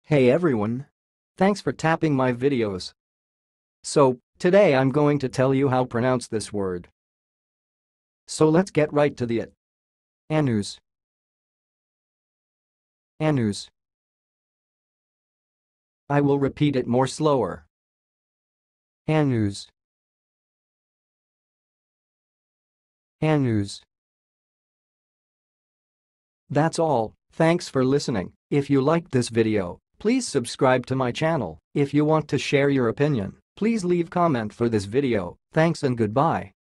Hey everyone! Thanks for tapping my videos. So, today I'm going to tell you how to pronounce this word. So let's get right to it. Annu'S. Annu'S. I will repeat it more slower. Annu'S. Annu'S. That's all, thanks for listening. If you liked this video, please subscribe to my channel. If you want to share your opinion, please leave comment for this video. Thanks and goodbye.